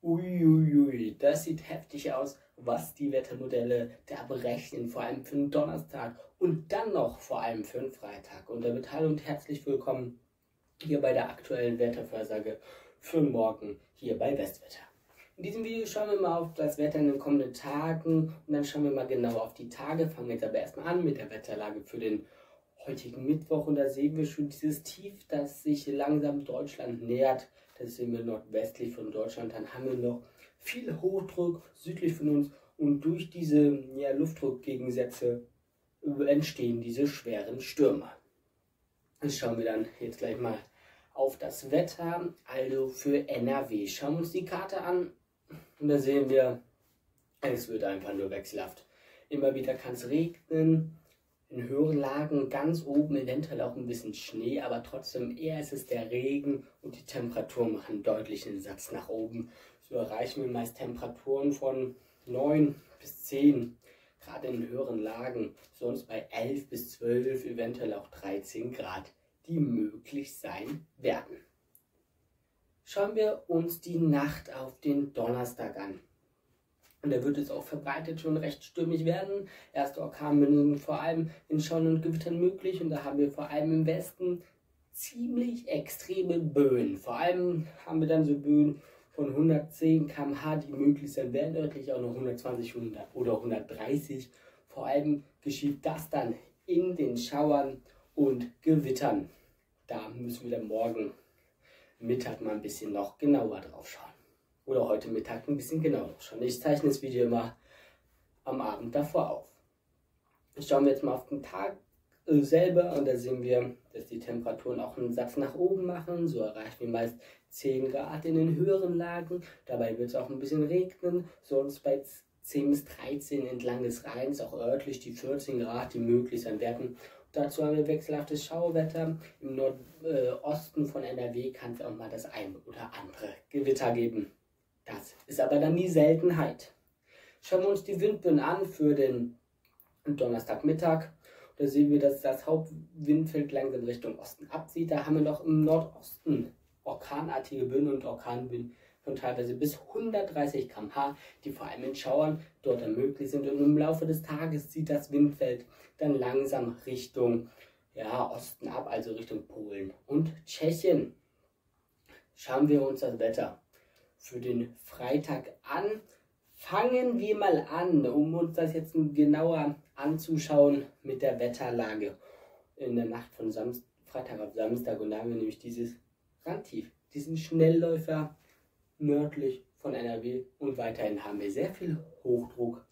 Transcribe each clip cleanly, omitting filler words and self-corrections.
Uiuiui, das sieht heftig aus, was die Wettermodelle da berechnen, vor allem für den Donnerstag und dann noch vor allem für den Freitag. Und damit hallo und herzlich willkommen hier bei der aktuellen Wettervorhersage für morgen hier bei Westwetter. In diesem Video schauen wir mal auf das Wetter in den kommenden Tagen und dann schauen wir mal genau auf die Tage. Fangen wir jetzt aber erstmal an mit der Wetterlage für den heutigen Mittwoch und da sehen wir schon dieses Tief, das sich langsam Deutschland nähert. Das sehen wir nordwestlich von Deutschland. Dann haben wir noch viel Hochdruck südlich von uns und durch diese Luftdruckgegensätze entstehen diese schweren Stürme. Das schauen wir dann jetzt gleich mal auf das Wetter, also für NRW. Schauen wir uns die Karte an und da sehen wir, es wird einfach nur wechselhaft. Immer wieder kann es regnen. In höheren Lagen ganz oben eventuell auch ein bisschen Schnee, aber trotzdem eher ist es der Regen und die Temperaturen machen einen deutlichen Satz nach oben. So erreichen wir meist Temperaturen von 9 bis 10, gerade in höheren Lagen, sonst bei 11 bis 12, eventuell auch 13 Grad, die möglich sein werden. Schauen wir uns die Nacht auf den Donnerstag an. Und da wird es auch verbreitet schon recht stürmisch werden. Erste Orkanbildungen vor allem in Schauern und Gewittern möglich. Und da haben wir vor allem im Westen ziemlich extreme Böen. Vor allem haben wir dann so Böen von 110 km/h, die möglich sein werden. Örtlich auch noch 120 oder 130. Vor allem geschieht das dann in den Schauern und Gewittern. Da müssen wir dann morgen Mittag mal ein bisschen noch genauer drauf schauen. Oder heute Mittag ein bisschen genauer schauen. Ich zeichne das Video immer am Abend davor auf. Schauen wir jetzt mal auf den Tag selber und da sehen wir, dass die Temperaturen auch einen Satz nach oben machen. So erreichen wir meist 10 Grad in den höheren Lagen. Dabei wird es auch ein bisschen regnen, sonst bei 10 bis 13 entlang des Rheins, auch örtlich die 14 Grad, die möglich sein werden. Dazu haben wir wechselhaftes Schauwetter. Im Nordosten von NRW kann es auch mal das ein oder andere Gewitter geben. Das ist aber dann die Seltenheit. Schauen wir uns die Windböen an für den Donnerstagmittag. Da sehen wir, dass das Hauptwindfeld langsam Richtung Osten abzieht. Da haben wir noch im Nordosten orkanartige Böen und Orkanböen von teilweise bis 130 km/h, die vor allem in Schauern dort möglich sind. Und im Laufe des Tages zieht das Windfeld dann langsam Richtung Osten ab, also Richtung Polen und Tschechien. Schauen wir uns das Wetter für den Freitag an. Fangen wir mal an, um uns das jetzt genauer anzuschauen mit der Wetterlage in der Nacht von Freitag auf Samstag. Und da haben wir nämlich dieses Randtief, diesen Schnellläufer nördlich von NRW und weiterhin haben wir sehr viel Hochdruck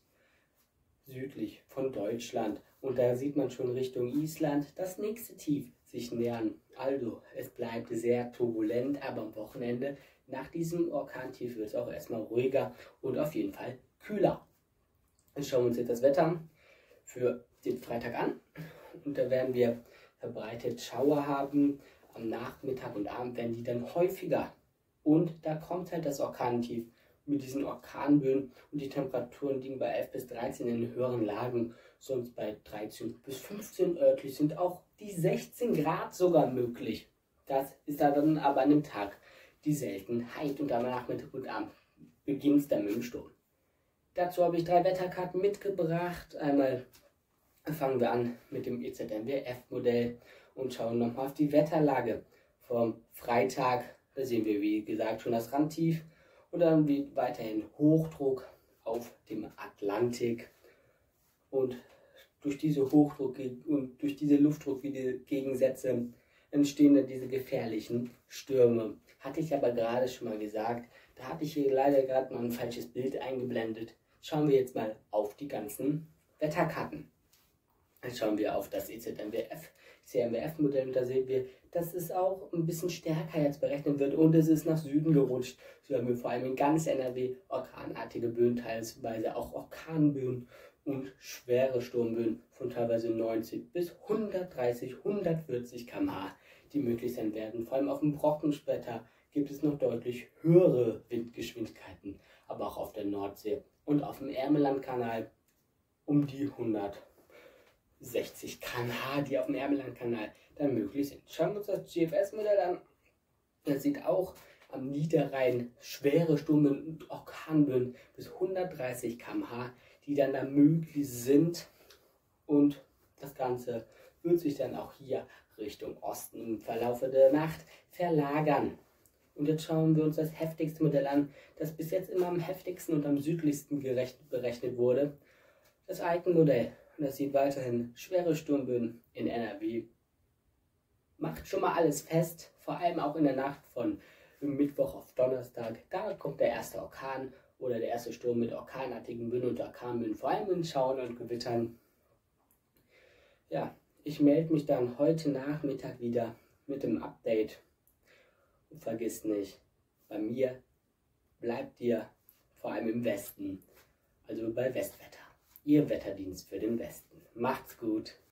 südlich von Deutschland. Und da sieht man schon Richtung Island das nächste Tief sich nähern. Also es bleibt sehr turbulent, aber am Wochenende nach diesem Orkantief wird es auch erstmal ruhiger und auf jeden Fall kühler. Dann schauen wir uns jetzt das Wetter für den Freitag an. Und da werden wir verbreitet Schauer haben. Am Nachmittag und Abend werden die dann häufiger. Und da kommt halt das Orkantief mit diesen Orkanböen und die Temperaturen liegen bei 11 bis 13 in den höheren Lagen. Sonst bei 13 bis 15 örtlich sind auch die 16 Grad sogar möglich. Das ist dann aber an dem Tag die Seltenheit und am Nachmittag und Abend beginnt es dann mit dem Sturm. Dazu habe ich 3 Wetterkarten mitgebracht. Einmal fangen wir an mit dem EZMWF-Modell und schauen nochmal auf die Wetterlage vom Freitag. Da sehen wir, wie gesagt, schon das Randtief und dann weiterhin Hochdruck auf dem Atlantik. Und durch diese Hochdruck und durch diese Luftdruckgegensätze entstehen dann diese gefährlichen Stürme. Hatte ich aber gerade schon mal gesagt, da hatte ich hier leider gerade mal ein falsches Bild eingeblendet. Schauen wir jetzt mal auf die ganzen Wetterkarten. Dann schauen wir auf das EZMWF-Modell und da sehen wir, dass es auch ein bisschen stärker jetzt berechnet wird und es ist nach Süden gerutscht. So haben wir vor allem in ganz NRW orkanartige Böen, teilweise auch Orkanböen und schwere Sturmböen von teilweise 90 bis 130, 140 km/h, die möglich sein werden. Vor allem auf dem Brockensplitter gibt es noch deutlich höhere Windgeschwindigkeiten, aber auch auf der Nordsee und auf dem Ärmellandkanal um die 160 km/h, die auf dem Ärmellandkanal dann möglich sind. Schauen wir uns das GFS-Modell an. Das sieht auch am Niederrhein schwere Sturmböen und Orkanböen bis 130 km/h, die dann da möglich sind. Und das Ganze wird sich dann auch hier Richtung Osten im Verlaufe der Nacht verlagern. Und jetzt schauen wir uns das heftigste Modell an, das bis jetzt immer am heftigsten und am südlichsten berechnet wurde. Das Icon-Modell. Und das sieht weiterhin schwere Sturmböen in NRW. Macht schon mal alles fest, vor allem auch in der Nacht von Mittwoch auf Donnerstag. Da kommt der erste Orkan oder der erste Sturm mit orkanartigen Böen und Orkanböen, vor allem in Schauern und Gewittern. Ja, ich melde mich dann heute Nachmittag wieder mit dem Update. Und vergiss nicht, bei mir bleibt ihr vor allem im Westen, also bei Westwetter. Ihr Wetterdienst für den Westen. Macht's gut!